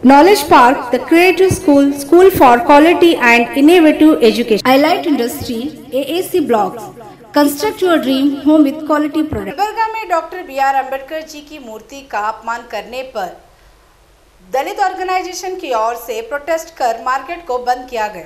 Knowledge Park, the creative school for quality and innovative education. Highlight Industry, AAC Blocks. Construct your dream home with quality products. Gulbarga में doctor BR Ambedkar ji की मूर्ति का अपमान करने पर दलित organisation की ओर से प्रोटेस्ट कर मार्केट को बंद किया गया।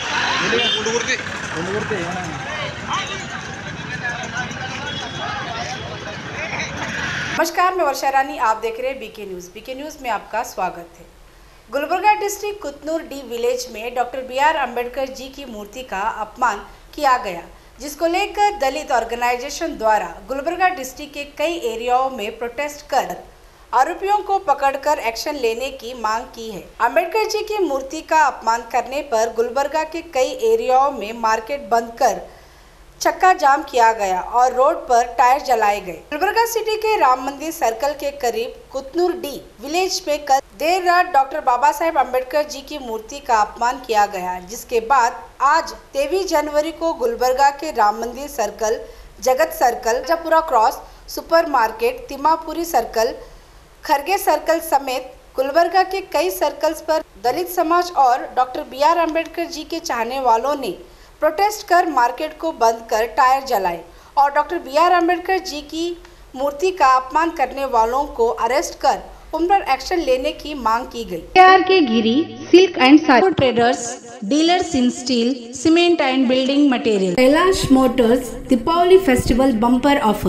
नमस्कार, मैं वर्षा रानी, आप देख रहे हैं बीके न्यूज़ में आपका स्वागत है। Gulbarga district Kotnur D village में डॉक्टर BR अम्बेडकर जी की मूर्ति का अपमान किया गया, जिसको लेकर दलित ऑर्गेनाइजेशन द्वारा गुलबर्गा डिस्ट्रिक्ट के कई एरियाओं में प्रोटेस्ट कर आरोपियों को पकड़कर एक्शन लेने की मांग की है। अम्बेडकर जी की मूर्ति का अपमान करने पर गुलबर्गा के कई एरियाओं में मार्केट बंद कर चक्का जाम किया गया और रोड पर टायर जलाए गए। गुलबर्गा सिटी के राम मंदिर सर्कल के करीब कुतनूर डी विलेज में कल देर रात डॉक्टर बाबा साहेब अम्बेडकर जी की मूर्ति का अपमान किया गया, जिसके बाद आज 23 जनवरी को गुलबर्गा के Ram Mandir circle, Jagat circle, Japura cross, super market, Timmapuri circle, Kharge circle समेत गुलबर्गा के कई सर्कल्स पर दलित समाज और डॉक्टर BR अम्बेडकर जी के चाहने वालों ने प्रोटेस्ट कर मार्केट को बंद कर टायर जलाए और डॉक्टर BR अम्बेडकर जी की मूर्ति का अपमान करने वालों को अरेस्ट कर उन पर एक्शन लेने की मांग की गई। K Giri silk and sari traders, dealers in steel, cement and building material. Kailash motors Deepavali festival bumper offer.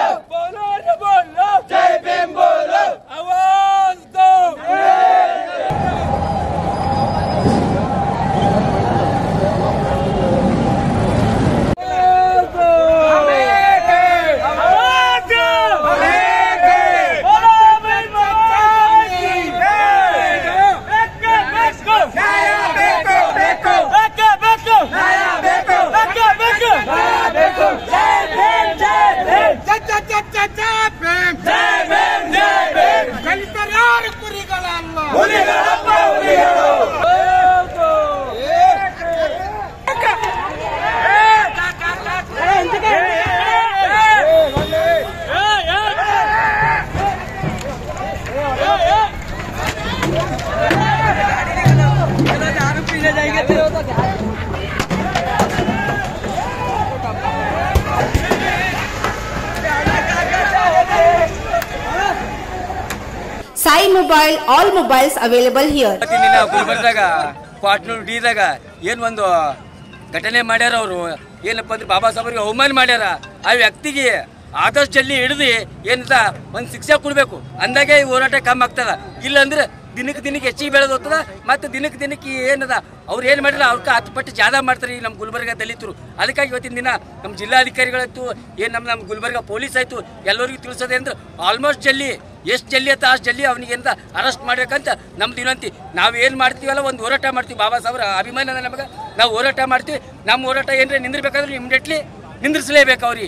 Sai Mobile, all mobiles available here. ಗುಲ್ಬರ್ಗಾಗ ಕ್ವಾಟ್ನೂರ್ ಡಿದಾಗ ಏನು ಒಂದು ಘಟನೆ ಮಾಡ್ಯಾರ ಅವರು, ಏನಪ್ಪ ಅಂದ್ರೆ ಬಾಬಾ ಸಾಹೇಬರಿಗೆ ಅವಮಾನ ಮಾಡ್ಯಾರ. ಆ ವ್ಯಕ್ತಿಗೆ ಆದಷ್ಟು ಜಲ್ದಿ ಹಿಡಿದು ಏನಂತ ಒಂದು ಶಿಕ್ಷೆ ಕೊಡಬೇಕು, ಅಂದಾಗೆ ಈ ಹೋರಾಟ ಕಮ್ಮಿ ಆಗ್ತದ. ಇಲ್ಲಾಂದ್ರೆ ದಿನಕ್ಕೆ ಹೆಚ್ಚಿಗೆ ಬೆಳೆದು ಹೋಗ್ತದ. ಮತ್ತು ದಿನಕ್ಕೆ ಏನದ ಅವ್ರು ಏನು ಮಾಡಿಲ್ಲ ಅವ್ರಿಗೆ 10 ಪಟ್ಟು ಜಾದ ಮಾಡ್ತಾರೆ ಈ ನಮ್ಮ ಗುಲ್ಬರ್ಗ ದಲಿತರು. ಅದಕ್ಕಾಗಿ ಇವತ್ತಿನ ದಿನ ನಮ್ಮ ಜಿಲ್ಲಾಧಿಕಾರಿಗಳಾಯ್ತು, ಏನು ನಮ್ಮ ಗುಲ್ಬರ್ಗ ಪೊಲೀಸ್ ಆಯಿತು, ಎಲ್ಲರಿಗೂ ತಿಳಿಸೋದೆ ಅಂದ್ರೆ ಆಲ್ಮೋಸ್ಟ್ ಜಲ್ದಿ ಎಷ್ಟು ಜಲ್ದಿ ಆಯ್ತು ಅಷ್ಟು ಜಲ್ದಿ ಅವ್ನಿಗೆ ಅಂತ ಅರೆಸ್ಟ್ ಮಾಡ್ಬೇಕಂತ ನಮ್ದು ವಿನಂತಿ. ನಾವು ಏನು ಮಾಡ್ತೀವಲ್ಲ ಒಂದು ಹೋರಾಟ ಮಾಡ್ತೀವಿ, ಬಾಬಾ ಸಾಹೇಬ್ರ ಅಭಿಮಾನ ನಮಗೆ, ನಾವು ಹೋರಾಟ ಮಾಡ್ತೀವಿ. ನಮ್ಮ ಹೋರಾಟ ಏನ್ರಿ ನಿಂದಿರ್ಬೇಕಾದ್ರೆ ಇಮಿಡಿಯೇಟ್ಲಿ ನಿಂದಿರಿಸಲೇಬೇಕು ಅವ್ರಿಗೆ.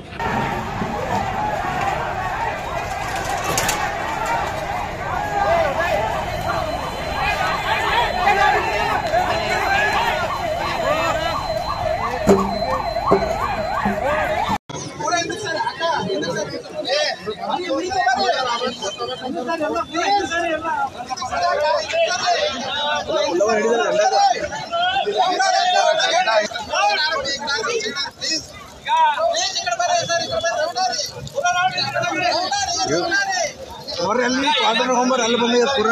ಅವರಲ್ಲಿ ಕ್ವಾರ್ಟರ್ ಹೋಮರ್ ಅಲ್ಲಿ ಬಂದಿದೆ ಪೂರ.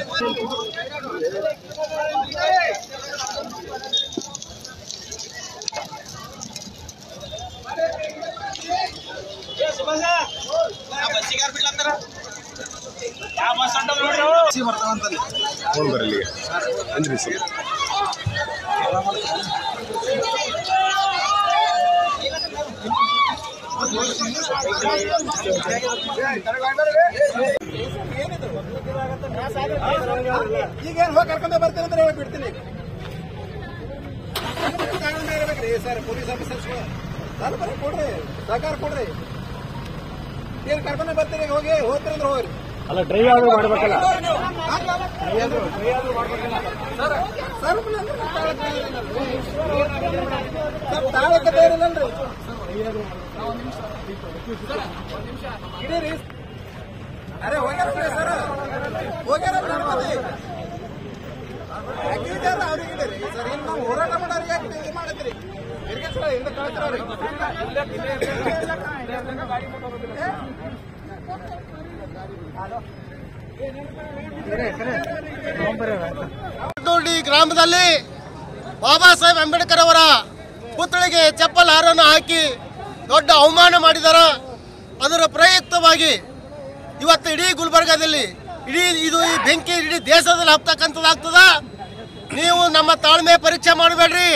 ಬರ್ತಾವಂತಲ್ಲಿ ಫೋನ್ ಬರಲಿ ಅಂದ್ರಿ ಸರ್. ಈಗೇನು ಹೋಗಿ ಕರ್ಕೊಂಡೆ ಬರ್ತೀನಿ ಅಂದ್ರೆ ಹೇಳಿ ಬಿಡ್ತೀನಿ ಸರ್. ಪೊಲೀಸ್ ಆಫೀಸರ್ಸ್ ಬರೀ ಕೊಡ್ರಿ, ಸಹಕಾರ ಕೊಡ್ರಿ. ಏನು ಕರ್ಕೊಂಡೆ ಬರ್ತೀರಿ, ಹೋಗಿ ಹೋಗ್ತೀರಿ ಅಂದ್ರೆ ಹೋಗ್ರಿ. ಅಲ್ಲ ಡ್ರೈವ್ ಆದ್ರೂ ಮಾಡ್ಬೇಕಲ್ಲ, ತಾಳಕತೆ ಇರಲ್ಲನ್ರಿ. ಅರೆ ಹೋಗ್ಯಾರ ಸರ್, ಹೋಗ್ಯಾರ ಅವ್ರಿಗೆ ಸರ್ ಇನ್ನು ನಾವು ಹೋರಾಟ ಮಾಡೋರಿಗೆ ಇದು ಮಾಡಿದ್ರಿ ಗ್ರಾಮದಲ್ಲಿ ಬಾಬಾ ಸಾಹೇಬ್ ಅಂಬೇಡ್ಕರ್ ಅವರ ಪುತ್ಳಿಗೆ ಚಪ್ಪಲ್ ಹಾರನ್ನು ಹಾಕಿ ದೊಡ್ಡ ಅವಮಾನ ಮಾಡಿದಾರ. ಅದರ ಪ್ರಯುಕ್ತವಾಗಿ ಇವತ್ತು ಇಡೀ ಗುಲ್ಬರ್ಗಾದಲ್ಲಿ ಈ ಬೆಂಕಿ ಇಡೀ ದೇಶದಲ್ಲಿ ಹಬ್ತಕ್ಕಂಥದ್ದಾಗ್ತದ. ನೀವು ನಮ್ಮ ತಾಳ್ಮೆ ಪರೀಕ್ಷೆ ಮಾಡಬೇಡ್ರಿ.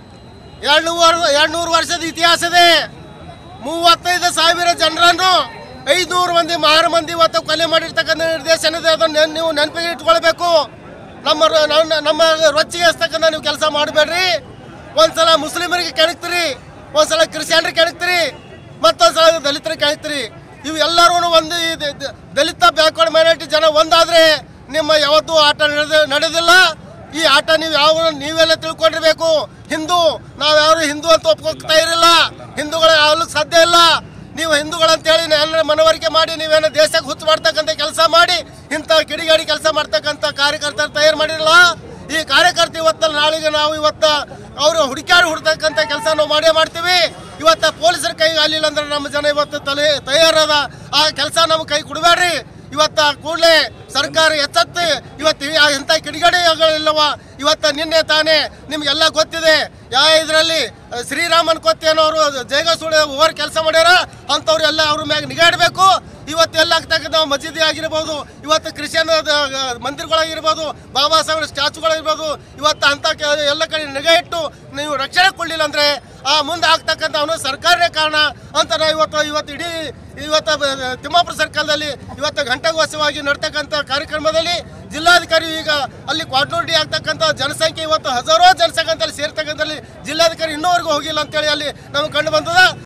200 ವರ್ಷದ ಇತಿಹಾಸ ಇದೆ. 35,000 ಜನರನ್ನು 500 ಮಂದಿ ಮಾರು ಮಂದಿ ಇವತ್ತು ಕೊಲೆ ಮಾಡಿರ್ತಕ್ಕಂಥ ನಿರ್ದೇಶನ ಇದೆ. ಅದನ್ನು ನೀವು ನೆನಪಿಗೆ ಇಟ್ಕೊಳ್ಬೇಕು. ನಮ್ಮ ರೊಚ್ಚಿಗೆ ಹಸ್ತಕ್ಕಂಥ ನೀವು ಕೆಲಸ ಮಾಡಬೇಡ್ರಿ. ಒಂದ್ಸಲ ಮುಸ್ಲಿಮರಿಗೆ ಕೆಣಕ್ತೀರಿ, ಒಂದ್ಸಲ ಕ್ರಿಶ್ಚಿಯನ್ರಿಗೆ ಕೆಣಕ್ತೀರಿ, ಮತ್ತೊಂದ್ಸಲ ದಲಿತರಿಗೆ ಕೆಣಕ್ತೀರಿ. ಇವು ಎಲ್ಲರೂ ಒಂದು ದಲಿತ ಬ್ಯಾಕ್ವರ್ಡ್ ಮೈನಾರಿಟಿ ಜನ ಒಂದಾದ್ರೆ ನಿಮ್ಮ ಯಾವತ್ತೂ ಆಟ ನಡೆದಿಲ್ಲ. ಈ ಆಟ ನೀವೆಲ್ಲ ತಿಳ್ಕೊಂಡಿರ್ಬೇಕು. ನಾವ್ಯಾರು ಹಿಂದೂ ಅಂತ ಒಪ್ಕೋಗ್ತಾ ಇರಲಿಲ್ಲ. ಹಿಂದೂಗಳ ಆಗ್ಲಿಕ್ಕೆ ಸಾಧ್ಯ ಇಲ್ಲ. ನೀವು ಹಿಂದೂಗಳಂತೇಳಿ ಎಲ್ಲ ಮನವರಿಕೆ ಮಾಡಿ ನೀವೇನೋ ದೇಶಕ್ಕೆ ಹುಚ್ಚು ಮಾಡ್ತಕ್ಕಂಥ ಕೆಲಸ ಮಾಡಿ ಇಂಥ ಕಿಡಿಗಾಡಿ ಕೆಲಸ ಮಾಡ್ತಕ್ಕಂಥ ಕಾರ್ಯಕರ್ತರು ತಯಾರು ಮಾಡಿರಲ್ಲ. ಈ ಕಾರ್ಯಕರ್ತ ಇವತ್ತಲ್ಲ ನಾಳೆಗೆ ನಾವು ಅವರು ಹುಡುಕ್ತಕ್ಕಂಥ ಕೆಲಸ ನಾವು ಮಾಡೇ ಮಾಡ್ತೀವಿ. ಇವತ್ತು ಪೊಲೀಸರ ಕೈಗೆ ಆಗಲಿಲ್ಲ ಅಂದ್ರೆ ನಮ್ಮ ಜನ ಇವತ್ತು ತಯಾರದ ಆ ಕೆಲಸ ನಮ್ಮ ಕೈ ಕೊಡಬೇಡ್ರಿ. ಇವತ್ತು ಕೂಡಲೇ ಸರ್ಕಾರ ಎಚ್ಚೆತ್ತು ಇವತ್ತು ಎಂಥ ಕಿಡಿಗೇಡಿಗಳಿಲ್ಲವ. ಇವತ್ತು ನಿನ್ನೆ ತಾನೇ ನಿಮ್ಗೆಲ್ಲ ಗೊತ್ತಿದೆ ಇದರಲ್ಲಿ ಶ್ರೀರಾಮನ್ ಕೊತ್ತೇನವರು ಜೈಗಸೂಳೆ ಓವರ್ ಕೆಲಸ ಮಾಡ್ಯಾರ. ಅಂಥವ್ರು ಎಲ್ಲ ಅವ್ರ ಮ್ಯಾಗ ನಿಗಾ ಇಡಬೇಕು. ಇವತ್ತು ಎಲ್ಲ ಆಗ್ತಕ್ಕಂಥ ಮಸೀದಿ ಆಗಿರ್ಬೋದು, ಇವತ್ತು ಕ್ರಿಶ್ಚಿಯನ್ ಮಂದಿರಗಳಾಗಿರ್ಬೋದು, ಬಾಬಾ ಸಾಹೇಬ್ ಸ್ಟ್ಯಾಚುಗಳಾಗಿರ್ಬೋದು, ಇವತ್ತು ಅಂಥ ಎಲ್ಲ ಕಡೆ ನಿಗಾ ಇಟ್ಟು ನೀವು ರಕ್ಷಣೆ ಕೊಡಲಿಲ್ಲ ಅಂದರೆ ಮುಂದೆ ಆಗ್ತಕ್ಕಂಥ ಅವನು ಸರ್ಕಾರನೇ ಕಾರಣ ಅಂತ ನಾವು ಇವತ್ತು ಇಡೀ ತಿಮ್ಮಾಪುರ ಸರ್ಕಲ್ದಲ್ಲಿ ಇವತ್ತು ಘಂಟಾಘೋಷವಾಗಿ ನಡ್ತಕ್ಕಂಥ ಕಾರ್ಯಕ್ರಮದಲ್ಲಿ ಜಿಲ್ಲಾಧಿಕಾರಿ ಈಗ ಅಲ್ಲಿ ಕ್ವಾಡ್ನೂರ್ಡಿ ಆಗ್ತಕ್ಕಂಥ ಜನಸಂಖ್ಯೆ ಇವತ್ತು ಹಜಾರೋ ಜನಸಂಖ್ಯೆ ಸೇರ್ತಕ್ಕಂಥಲ್ಲಿ ಜಿಲ್ಲಾಧಿಕಾರಿ ಇನ್ನೂವರೆಗೂ ಹೋಗಿಲ್ಲ ಅಂತೇಳಿ ಅಲ್ಲಿ ನಮ್ಗೆ ಕಂಡು ಬಂದದ.